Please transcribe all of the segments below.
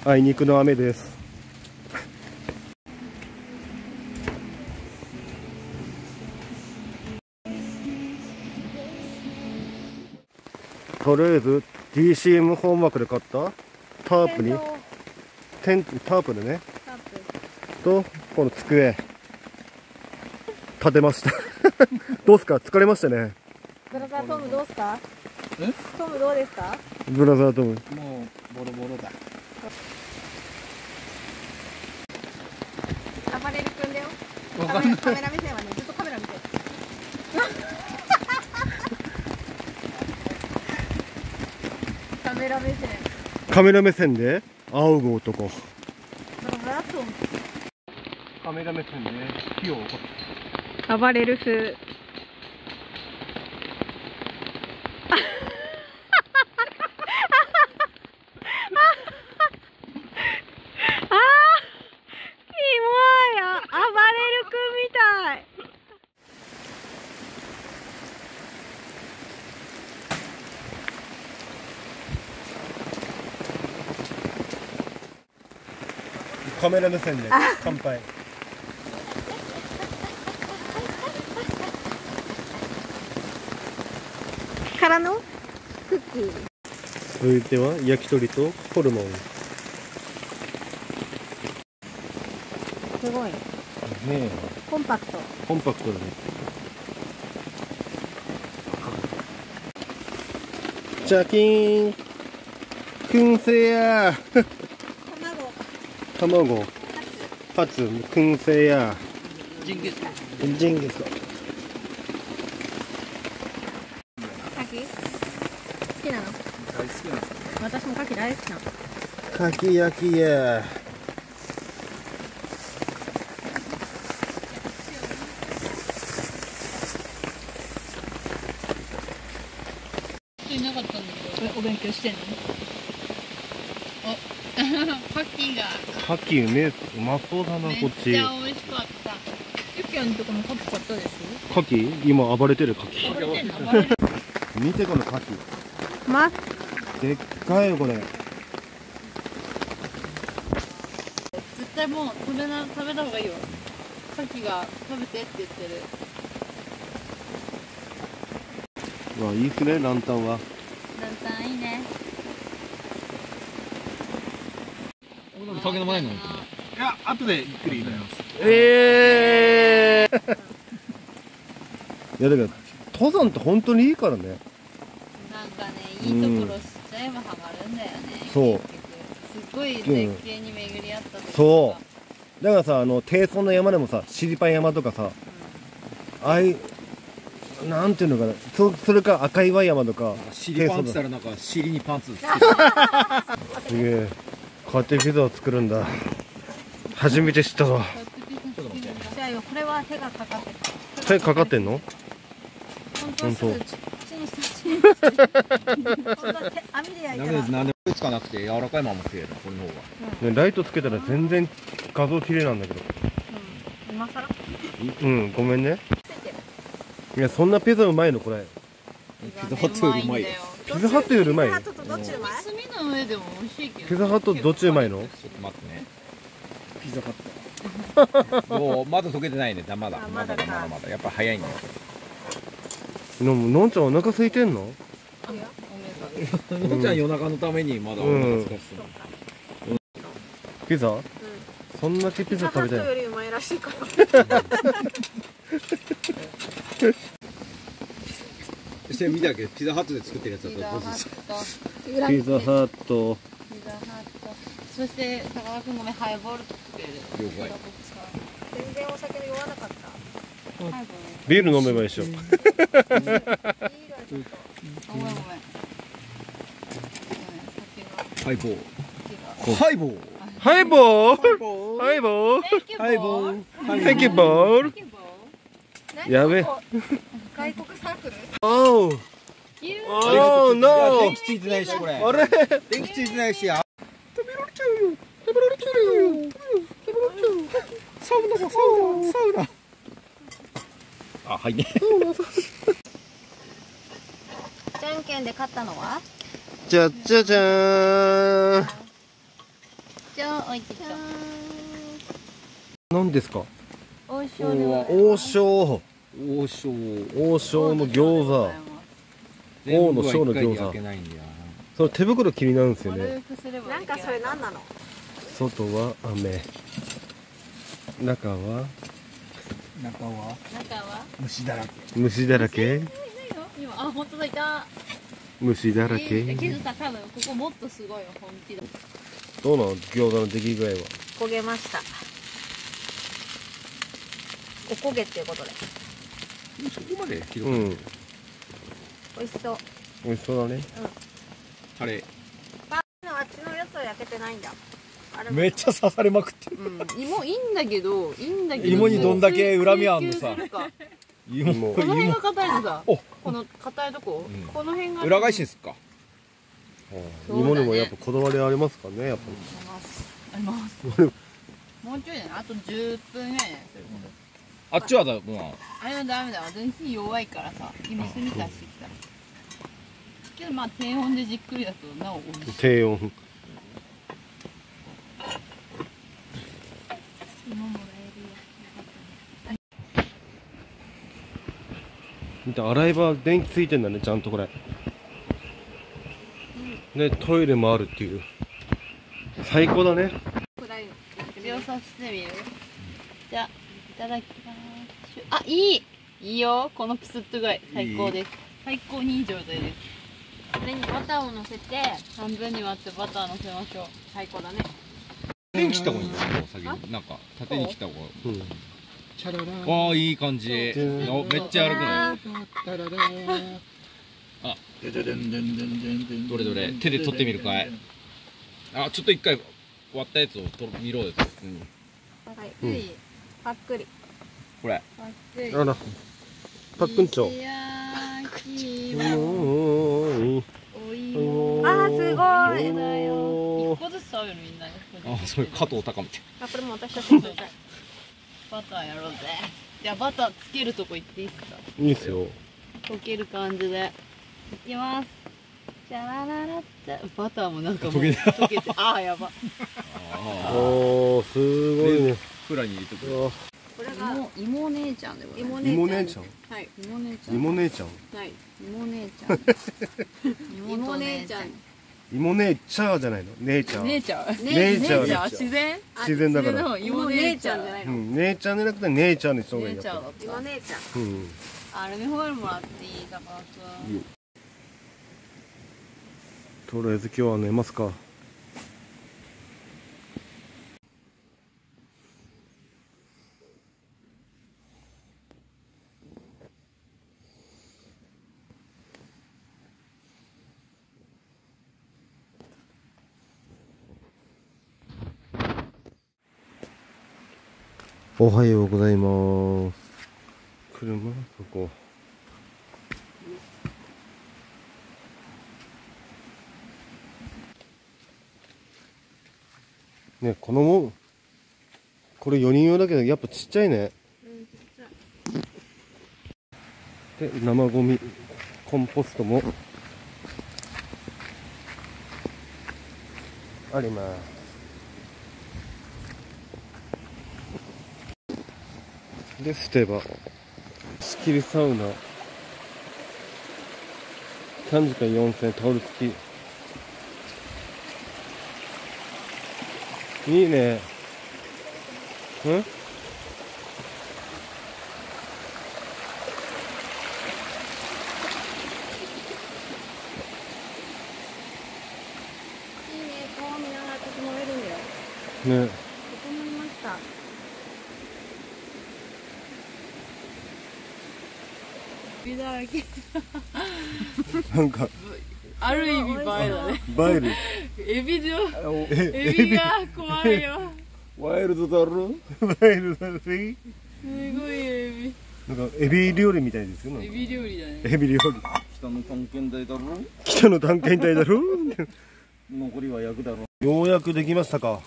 あいにくの雨です。とりあえず DCM ホームワークで買ったタープにタープでね、とこの机立てました。どうすか、疲れましたね。 ブラザートムどうすか？トムどうですか？ ブラザートムもうボロボロだ。 暴れる君だよ。カメラ目線はね、ずっとカメラ見てる。カメラ目線。 カメラ目線で仰ぐ男。 ブラザートム。 カメラ目線で火を起こす。 暴れる風。 カメラ目線で乾杯。 からのクッキー。 続いては焼き鳥とホルモン。 すごい。 ねえ、 コンパクト。 コンパクトだね。チャキーン燻製や卵ハツ燻製やジンギスカン。 ジンギスカン。 カキ好きなの？ 大好きなんですよ。 私もカキ大好きなの。 かき焼きや。 いなかったんだけど。 お勉強してんの？ カキがかきうまそうだな、こっち。 めっちゃ美味しかった。 ユキヤのとこのカキ買ったでしょ？ かき今暴れてるかき。 暴れてんの？暴れる。 見てこのかき。でっかいよこれ。 絶対もう食べた方がいいよ。カキが食べてって言ってる。 うわ、いいっすね、ランタンは。 ランタンいいね。 酒飲まないの？いや、後でゆっくり飲みます。 いやだけど登山って本当にいいからね。 なんかね、いいところ知っちゃえばハマるんだよね。 そう結局すごい絶景に巡り合ったところそうだからさ、低層の山でもさ、シリパン山とかさ、なんていうのかな、それか赤岩山とか。 尻パンツったらなんか尻にパンツつけて。 すげえ、こうやってピザを作るんだ。初めて知ったぞ。 じゃあよ、これは手がかかってた。 手かかってんの？ 本当。チンした本当は網で焼いたら。 なんでつかなくて柔らかいまま食えるの、この方が。 ね、ライトつけたら全然画像綺麗なんだけど。 今更？ うん、ごめんね。いや、そんなピザうまいのこれ。 ピザハットよりうまいよ。 ピザハットよりうまい。 ピザハットとどっちうまい？ 炭の上でも美味しいけど。 ピザハットどっちうまいの？ ちょっと待ってね。ピザハット。もうまだ溶けてないね。まだやっぱ早いんだよ。 のんちゃんお腹空いてんの？ のんちゃん夜中のためにまだお腹空かせてる。 ピザ？そんなにピザ食べたいの？ よりうまいらしいから。 して見たけどピザハットで作ってるやつだったらどうする？ ピザハット。 そして高田君ごめん、ハイボール作ってる。 了解。 全然お酒の酔わなかった。 ビール飲めばいいでしょ。 ごめんごめん。 ハイボー。ハイボー。 ハイボー。ハイボー。 ハイボー。 セキボール。やべ。 外国サークル？ おー。おー、ノー。 電気ついてないしこれ。 あれ？ 電気ついてないし。 食べられちゃうよ。食べられちゃうよ。食べられちゃう。サウナだ、サウナ。 あ、はいね。 じゃんけんで勝ったのは？ じゃじゃじゃーん。 置いてきた。 何ですか？ 王将でございます。 王将。 王将。 王将の餃子。王の将の餃子開けないんだよな。 その手袋気になるんですよね。 丸くすればなんかそれ何なの？ 外は雨。中は中は中は虫だらけ。 虫だらけ。 今、あ、本当だ、いた。 虫だらけ。 けどさ、多分ここもっとすごいよ、本気だ。 どうなの餃子の出来具合は。 焦げました。お焦げっていうことで。 そこまでひどくない。 うん。 美味しそう。 美味しそうだね。 カレあっちのやつは焼けてないんだ。あれー。めっちゃ刺されまくってる。 芋いいんだけど、 芋にどんだけ恨みあんのさ。芋。 芋この辺が硬いのさ、 お、 この硬いとこ、 うんこの辺が裏返しにすっか。 そうだね芋にもやっぱこだわりありますかね、やっあります。もうちょいだね、あと10分ぐらいね。 あっちはだ、もう。 あれはダメだわ、全然火弱いからさ、今炭出してきた。けどまあ低温でじっくりだとなお美味しい。 ぱ低温。 芋もらえ見て、洗い場電気ついてんだね、ちゃんとこれ。ね、トイレもあるっていう。最高だね。 くらいの。 るよ。さしてみる。じゃあ、いただきます。あ、いいいいよ、このプスッと具合、最高です。最高にいい状態です。 これにバターを乗せて半分に割ってバター乗せましょう。 最高だね。 縦に切った方がいいんだよ、先に。なんか、縦に切った方が。 うん。 わあ、いい感じ。お、めっちゃ柔らかくない。あ、どれどれ、手で取ってみるかい。あ、ちょっと一回割ったやつを見ろよ。 はい。 うんパックリ。 これ。 あら、パックンチョ。 いやー、きおーーい。 おいおーあーすごいこれだよ。一個ずつ食べるみんなで。 あ、それ加藤高めて。 あ、これも私たちの状態。 バターやろうぜ。じゃあバターつけるとこ行っていいですか。 いいっすよ。 溶ける感じで。いきます。じゃらららって。バターもなんかもう溶けて。あーやば。 おー、すごいね。 フラに入れてくる。 うわこれが芋姉ちゃんでございます。 芋姉ちゃん。 はい。 芋姉ちゃん。 芋姉ちゃん。 はい。 芋姉ちゃん。 芋姉ちゃん。 芋姉ちゃんじゃないの。姉ちゃん。 姉ちゃん。 姉ちゃん。 自然。 自然だから。 芋姉ちゃんじゃないの。 うん、姉ちゃんじゃなくて姉ちゃんにした方がいい姉やっぱちゃんだった。 芋姉ちゃん。 り。うん。 アルミホイルもらっていい高く。 とりあえず今日は寝ますか。おはようございます。車そこ。ね、このもこれ4人用だけどやっぱちっちゃいね。で、生ゴミコンポストもあります。で、捨て場、仕切りサウナ、3時間4000タオル付き。いいね。うん？ いいね、顔見ながら整えるんだよ。 ね。 整いました。 エビだらけ。 なんか、 ある意味映えだね。 映える。 エビで、 エエビが怖いよ。 ワイルドだろ？ワイルドだぜ。 すごいエビ。 なんかエビ料理みたいですよ。なんかエビ料理だね。 エビ料理。 北の探検隊だろ。 北の探検隊だろ？ 残りは焼くだろ。 ようやくできましたか。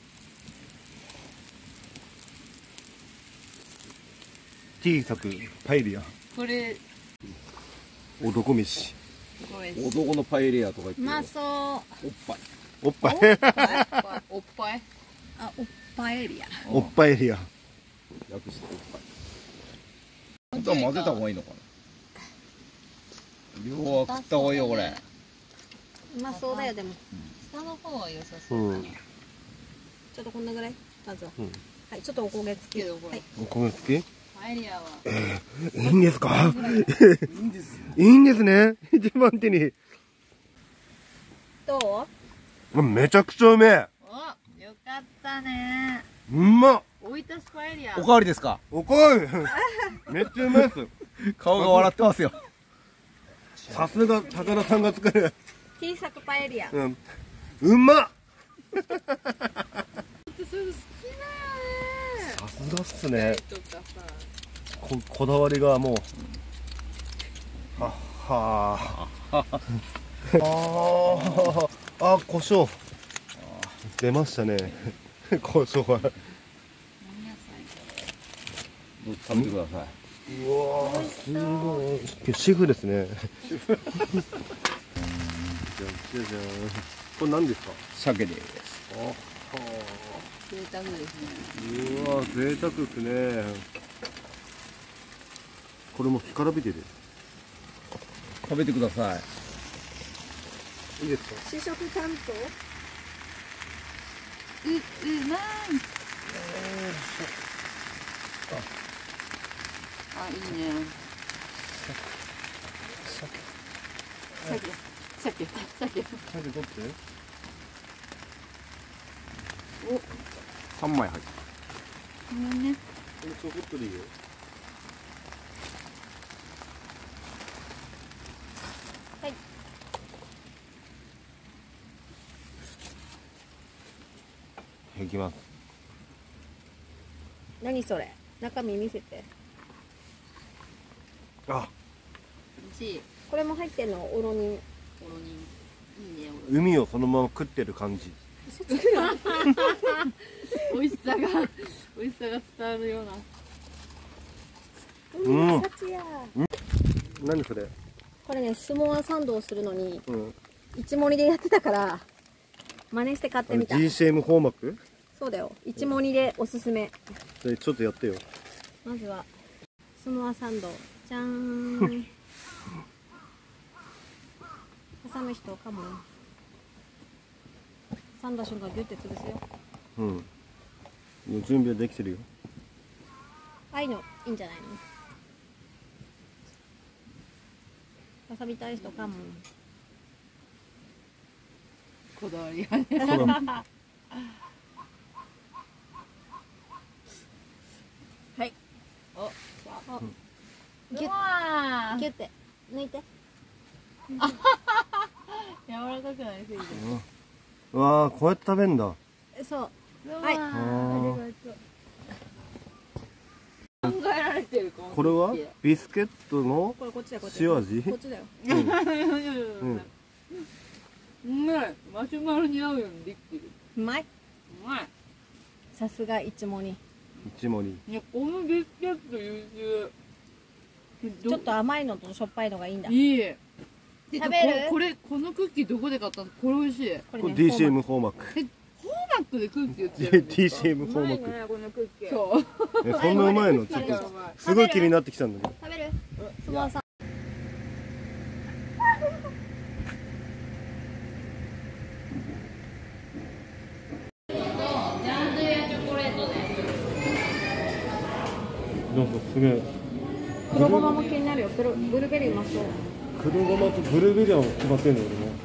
小さくパエリア。 これ、 男飯。 ごめん。 男のパエリアとか言ってる。 うまそう。 おっぱい。 おっぱい。 おっぱい。 あ、おっぱいエリア。 おっぱいエリア。 略しておっぱい。本当は混ぜた方がいいのかな。量は食った方がいいよこれ。 うまそうだよでも。 下の方は良さうそう。 ん。 ちょっとこんなぐらい。まずは。 うん。 はい、ちょっとお焦げ付き。 けどこれはい。 お米好き？いパエリアは。 いんですか？いいんですね。一番手に。 どう？ めちゃくちゃうめえ。 お、よかったね。 うまっ。 おいたしパエリア。 おかわりですか。 おかわり。めっちゃうまいっす。 顔が笑ってますよ。 さすが高田さんが作る。 小さくパエリア。 うん。うまっ。 そういうの好きだよね。 さすがっすね。 とかさ。 こだわりがもう。はっはあ。あ、胡椒。出ましたね。胡椒は。 食べてください。 うわー、すごい。シェフですね。じゃんじゃん。これ何ですか？ 鮭です。 あは贅沢ですね。 ー。うわー、贅沢ですね。これも干からびてる。 食べてください。 いいですか？ 試食担当？ うまい。あ、いいね。鮭。 鮭取って。 3枚入ってごめんね。 これちょこっとでいいよ。 はい。 いきます。 何それ？中身見せて。 あ、 美味しい。 これも入ってんの？おろに。 おろに。いいね、おろ。 海をそのまま食ってる感じ。 美味しさが伝わるような。 うんサチや。 何それ？ これね、スモアサンドをするのにうん。 一盛りでやってたから真似して買ってみた。 GCM 方膜？ そうだよ、一盛りでおすすめ。 じゃあちょっとやってよ。 まずはスモアサンドじゃーん。挟む人かも。サンド瞬間ギュッて潰すよ。 うん。もう準備はできてるよ。 ああいうのいいんじゃないの？挟みたい人かも。 こだわりがね。はい。お、 ギュッわーギュッて抜いて。 柔らかくなりすぎて。 うわあ、こうやって食べんだ。 そう。 はい。 あ考えられてる。 これはビスケットのこれこっちだよ、こっち。 塩味？ こっちだよ。 うんうまい。マシュマロに合うようにできてる。 うまい。 うまい。 さすが一盛り。 一盛り。 いや、このビスケット優秀。 ちょっと甘いのとしょっぱいのがいいんだ。 いい。 食べる？ このクッキーどこで買ったの？これ美味しい。 これこれね、 DCM 方膜。 ホーマックでクッキー売ってるんですか？ DCM 方膜。 このクッキー。 そう。 そんなうまいの？ちょっとすごい気になってきたんだけど。 食べる？スモアさん。 どうぞ、すげえ。 黒ごまも気になるよ。ブルーベリーうまそう。 黒ごまとブルーベリーは決まってんの俺も。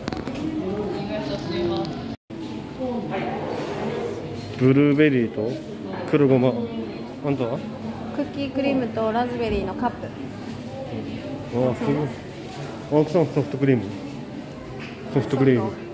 ブルーベリーと黒ごま。あんたは？ クッキークリームとラズベリーのカップ。 ああ、すごい。青木さんソフトクリーム。ソフトクリーム。